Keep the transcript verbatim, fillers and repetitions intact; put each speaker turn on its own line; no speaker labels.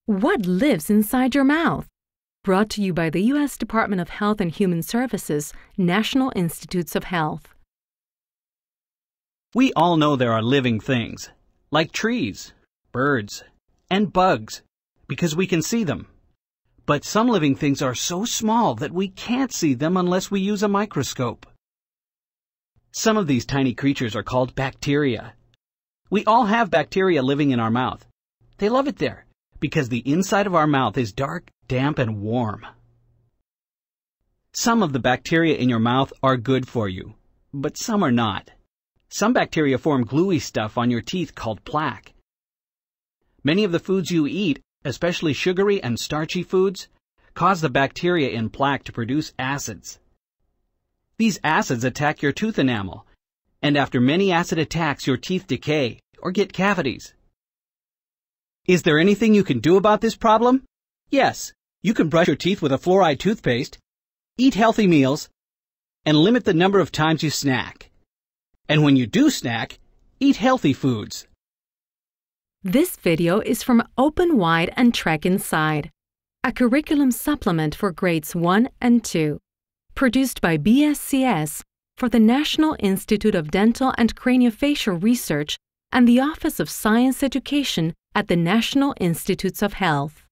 What lives inside your mouth? Brought to you by the U S Department of Health and Human Services, National Institutes of Health.
We all know there are living things, like trees, birds, and bugs, because we can see them. But some living things are so small that we can't see them unless we use a microscope. Some of these tiny creatures are called bacteria. We all have bacteria living in our mouth. They love it there because the inside of our mouth is dark, damp, and warm. Some of the bacteria in your mouth are good for you, but some are not. Some bacteria form gluey stuff on your teeth called plaque. Many of the foods you eat, especially sugary and starchy foods, cause the bacteria in plaque to produce acids. These acids attack your tooth enamel, and after many acid attacks, your teeth decay or get cavities. Is there anything you can do about this problem? Yes, you can brush your teeth with a fluoride toothpaste, eat healthy meals, and limit the number of times you snack. And when you do snack, eat healthy foods.
This video is from Open Wide and Trek Inside, a curriculum supplement for grades one and two, produced by B S C S for the National Institute of Dental and Craniofacial Research and the Office of Science Education at the National Institutes of Health.